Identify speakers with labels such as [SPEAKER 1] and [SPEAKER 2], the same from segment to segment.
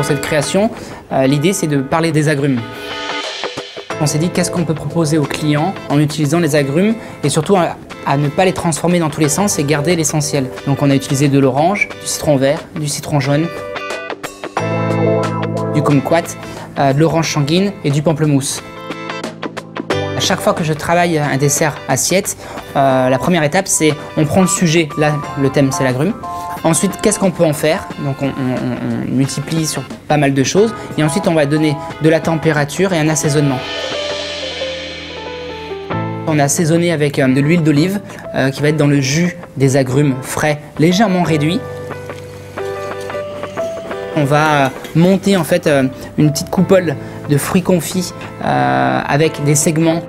[SPEAKER 1] pour cette création, l'idée c'est de parler des agrumes. On s'est dit qu'est-ce qu'on peut proposer aux clients en utilisant les agrumes et surtout à ne pas les transformer dans tous les sens et garder l'essentiel. Donc on a utilisé de l'orange, du citron vert, du citron jaune, du kumquat, de l'orange sanguine et du pamplemousse. À chaque fois que je travaille un dessert assiette, la première étape c'est on prend le sujet, là le thème c'est l'agrume. Ensuite, qu'est-ce qu'on peut en faire? Donc on multiplie sur pas mal de choses et ensuite on va donner de la température et un assaisonnement. On a assaisonné avec de l'huile d'olive qui va être dans le jus des agrumes frais, légèrement réduit. On va monter en fait une petite coupole de fruits confits avec des segments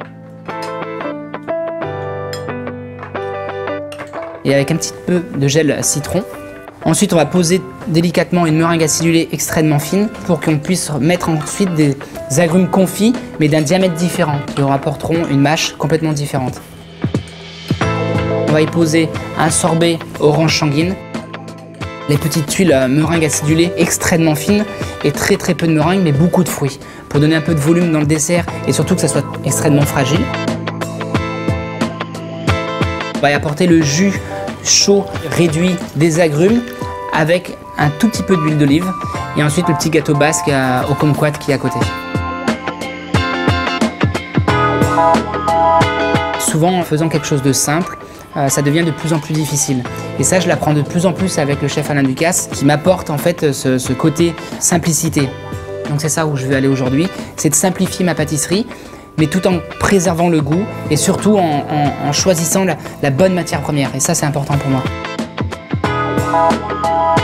[SPEAKER 1] et avec un petit peu de gel citron. Ensuite, on va poser délicatement une meringue acidulée extrêmement fine pour qu'on puisse mettre ensuite des agrumes confits, mais d'un diamètre différent, qui leur apporteront une mâche complètement différente. On va y poser un sorbet orange sanguine, les petites tuiles meringue acidulée extrêmement fines et très peu de meringue, mais beaucoup de fruits, pour donner un peu de volume dans le dessert et surtout que ça soit extrêmement fragile. On va y apporter le jus chaud réduit des agrumes avec un tout petit peu d'huile d'olive et ensuite le petit gâteau basque au kumquat qui est à côté. Souvent en faisant quelque chose de simple, ça devient de plus en plus difficile. Et ça je l'apprends de plus en plus avec le chef Alain Ducasse qui m'apporte en fait ce côté simplicité. Donc c'est ça où je vais aller aujourd'hui, c'est de simplifier ma pâtisserie mais tout en préservant le goût et surtout en choisissant la bonne matière première. Et ça, c'est important pour moi.